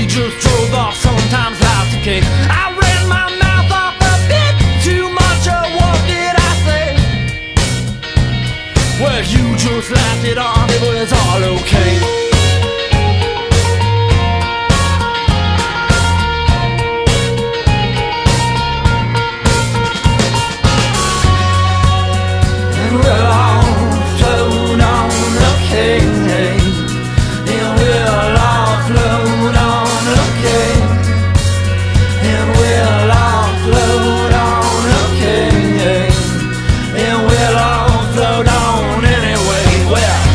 just drove off, sometimes life's a king. I ran my mouth off a bit too much, or what did I say? Well, you just laughed it off, it was all okay. Well,